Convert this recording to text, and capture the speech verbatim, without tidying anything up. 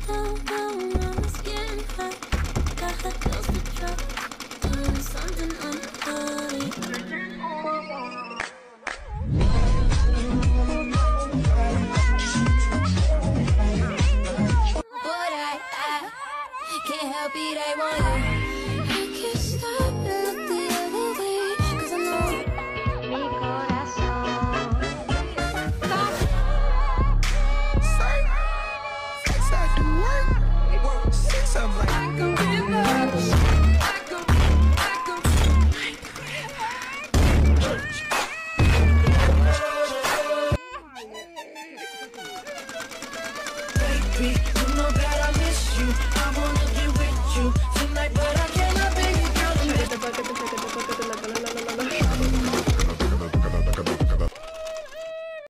down, down on my skin high. Got the pills to drop, doing something unholy. But I, I can't help it, I want you.